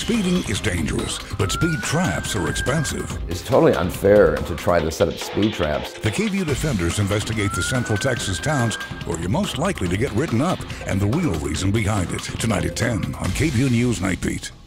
Speeding is dangerous, but speed traps are expensive. It's totally unfair to try to set up speed traps. The KVUE Defenders investigate the Central Texas towns where you're most likely to get written up and the real reason behind it. Tonight at 10 on KVUE News Night Beat.